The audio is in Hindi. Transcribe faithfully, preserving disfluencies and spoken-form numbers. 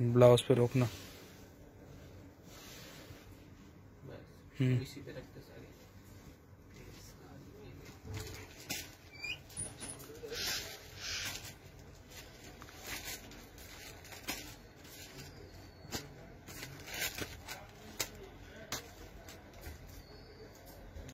ब्लाउज पे रोकना। बस हम्म इसी पे रखते सारे।